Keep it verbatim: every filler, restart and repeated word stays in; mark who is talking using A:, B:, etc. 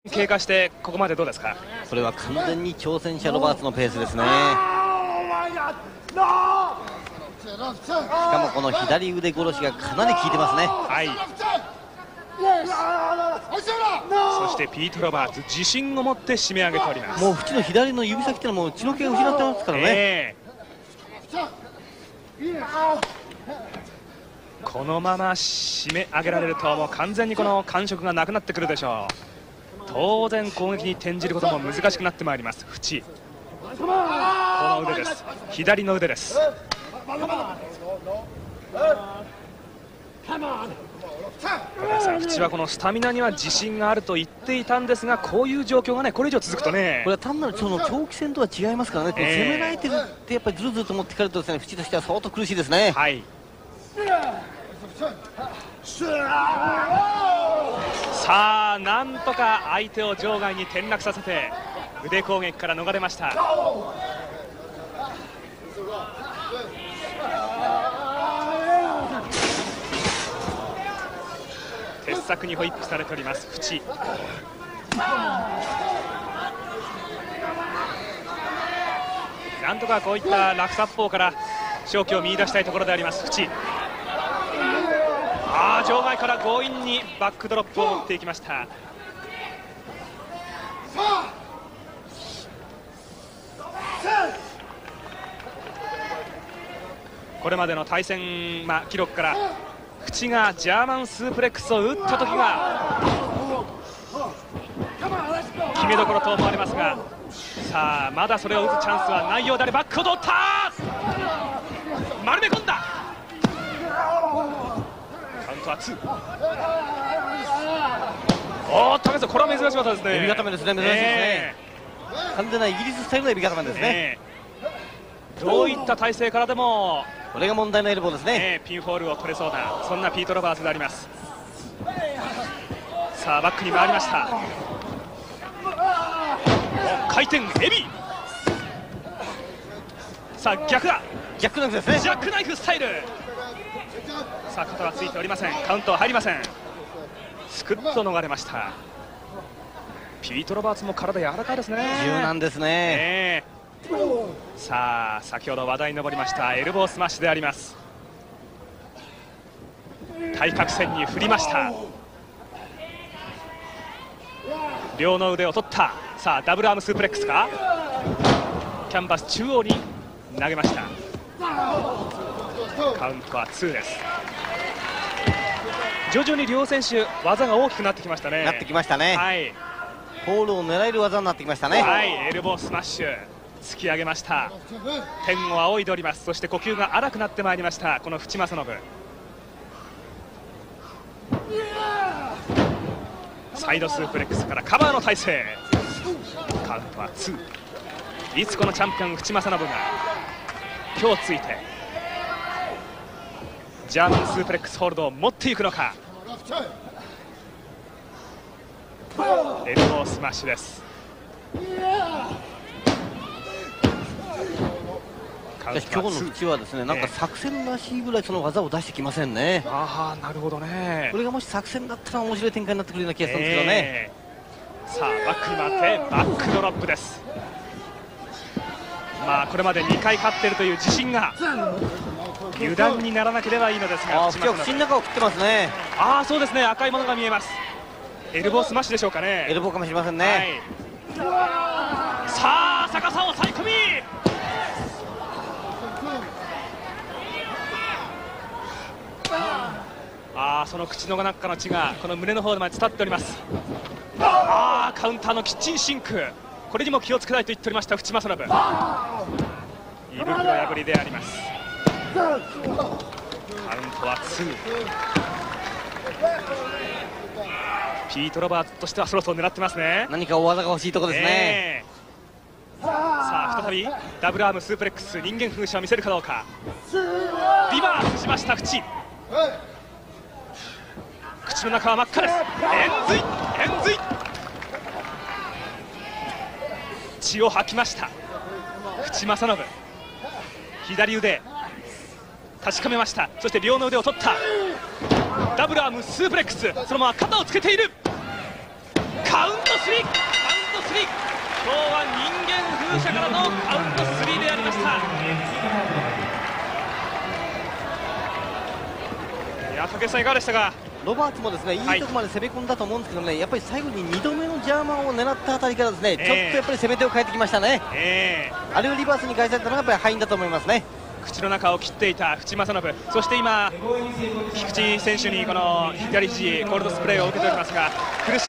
A: 経過してここまでどうですか。
B: これは完全に挑戦者ロバーツのペースですね。しかもこの左腕殺しがかなり効いてますね。
A: はい。そしてピート・ロバーツ自信を持って締め上げております。
B: もう縁の左の指先ってのはもう血の気が失ってますからね、え
A: ー、このまま締め上げられるともう完全にこの感触がなくなってくるでしょう。当然攻撃に転じることも難しくなってまいります。縁、この腕です。左の腕です。縁はこのスタミナには自信があると言っていたんですが、こういう状況がねこれ以上続くとね、
B: これは単なるその長期戦とは違いますからね、こう攻められてるってやっぱりずるずると持ってかれるとですね、縁としては相当苦しいですね。
A: はい。さあなんとか相手を場外に転落させて腕攻撃から逃れました。鉄柵にホイップされております縁。なんとかこういった落殺法から勝機を見出したいところであります縁。あー、場外から強引にバックドロップを打っていきました。これまでの対戦、まあ、記録から縁がジャーマンスープレックスを打った時が決めどころと思われますが、さあまだそれを打つチャンスはないようであれ。バックを取った、丸め込んだ、カウントはツー。おーっと、これは珍しかったですね。
B: エビ固めですね、珍しいですね、えー、完全なイギリススタイルのエビ固めですね、
A: えー、どういった体勢からでも
B: これが問題のエルボーですね、
A: えー、ピンフォールを取れそうなそんなピート・ロバーツであります。さあバックに回りました。回転エビ、さあ逆だ、
B: 逆ナイフですね、
A: ジャックナイフスタイル。さあ肩はついておりません、カウントは入りません。すくっと逃れました。ピート・ロバーツも体柔らかいですね、
B: 柔軟ですね、
A: えー、さあ先ほど話題に上りましたエルボースマッシュであります。対角線に振りました。両の腕を取った。さあダブルアームスープレックスか、キャンバス中央に投げました。カウントはツーです。徐々に両選手技が大きくなってきましたね。
B: なってきましたね、はい、ホールを狙える技になってきましたね。
A: はい、エルボースマッシュ突き上げました。天を仰いでおります。そして呼吸が荒くなってまいりましたこの縁正信。サイドスープレックスからカバーの体勢、カウントはツー。いつこのチャンピオン縁正信が今日ついてジャーマンスープレックスホールドを持っていくのか。エルボースマッシュです。
B: しかし今日の縁はですね、なんか作戦らしいぐらいその技を出してきませんね。
A: ああ、なるほどね。
B: これがもし作戦だったら面白い展開になってくるような気がするんですけどね、え
A: ー、さあバックに回ってバックドロップです。まあこれまでにかい勝っているという自信が油断にならなければいいのですが、
B: 口の中を振ってますね。
A: ああそうですね、赤いものが見えます。エルボースマッシュでしょうかね。
B: エルボーかもしれませんね、
A: はい、さあ逆さを抑え込み、ああその口の中の血がこの胸の方まで伝っております。ああカウンターのキッチンシンク、これにも気をつけたいと言っておりました縁正信。胃袋破りであります。カウントはツー。ピート・ロバーツとしてはそろそろ狙ってますね。
B: 何か大技が欲しいところですね、
A: えー、さあ再びダブルアームスープレックス人間風車を見せるかどうか。リバースしました縁。口の中は真っ赤です。円髄円髄、血を吐きました縁正信。左腕確かめました。そして両の腕を取った。ダブルアームスープレックス、そのまま肩をつけている。カウントスリー反射からのカウントスリーでありました。いや竹内さんいかがでしたか。
B: ロバーツもですねいいところまで攻め込んだと思うんですけどね、やっぱり最後ににどめのジャーマンを狙ったあたりからですね、えー、ちょっとやっぱり攻め手を変えてきましたね、えー、あれをリバースに返されたのがやっぱり敗因だと思いますね。
A: 口の中を切っていた淵正信、そして今菊池選手にこの左肘コールドスプレーを受けておりますが苦し